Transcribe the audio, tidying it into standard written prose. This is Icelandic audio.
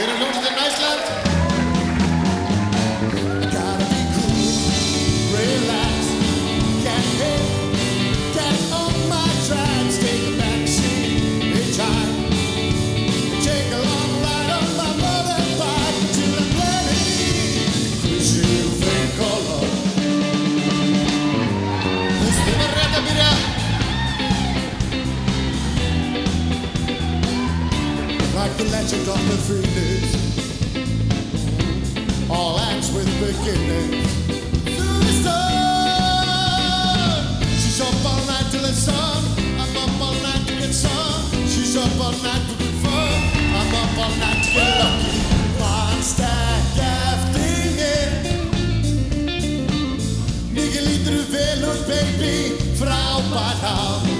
erum hljómsveitin Iceland. Gotta be cool, relax, get hit, get on my tracks, take a back seat, hitchhike, take a long ride on my motorbike till I'm ready, crazy fake color. Við var rétt að byrja. Like the legend of the Phoenix, all ends with beginnings. Through the storm, she's up all night till it's sun. I'm up all night to get sun. She's up all night to get fun. I'm up all night to get lucky. Mannstæk eftir mér. Mikið lítur vel út, baby, frábær hár.